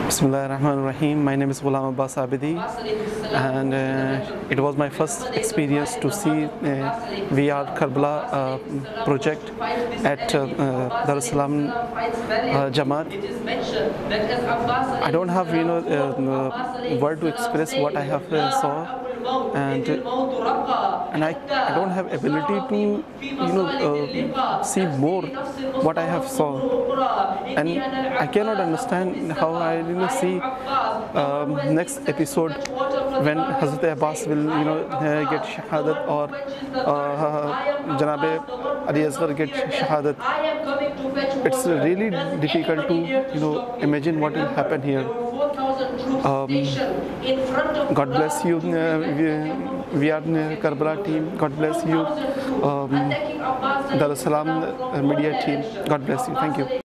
Bismillahirrahmanirrahim. My name is Ghulam Abbas Abidi, and it was my first experience to see VR Karbala project at Dar es Salaam Jamaat. I don't have word to express what I have saw, and I don't have ability to see more what I have saw, and I cannot understand how I see next episode when Hazrat Abbas will get shahadat, or Janabe Ali Asghar get shahadat. It's really difficult to imagine what will happen here. God bless you, VR Karbala team. God bless you, Dar es Salaam media team. God bless you. Thank you.